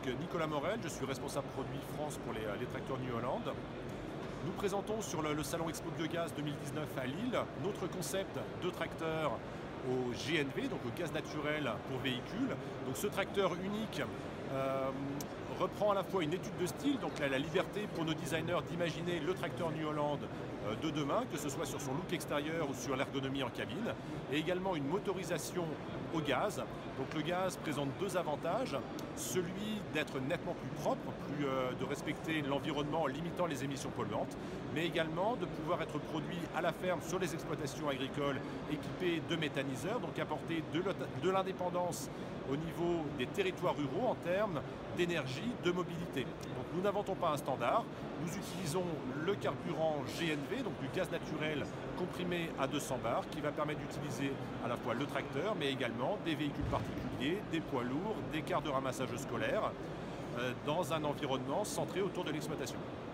Nicolas Morel, je suis responsable produit France pour les tracteurs New Holland. Nous présentons sur le salon Expo Biogaz 2019 à Lille notre concept de tracteur au GNV, donc au gaz naturel pour véhicules. Donc ce tracteur unique reprend à la fois une étude de style, donc la liberté pour nos designers d'imaginer le tracteur New Holland de demain, que ce soit sur son look extérieur ou sur l'ergonomie en cabine, et également une motorisation au gaz. Donc le gaz présente deux avantages, celui d'être nettement plus propre, de respecter l'environnement en limitant les émissions polluantes, mais également de pouvoir être produit à la ferme sur les exploitations agricoles équipées de méthaniseurs, donc apporter de l'indépendance au niveau des territoires ruraux en termes d'énergie, de mobilité. Donc nous n'inventons pas un standard, nous utilisons le carburant GNV, donc du gaz naturel comprimé à 200 bars, qui va permettre d'utiliser à la fois le tracteur, mais également des véhicules particuliers, des poids lourds, des cars de ramassage scolaire, dans un environnement centré autour de l'exploitation.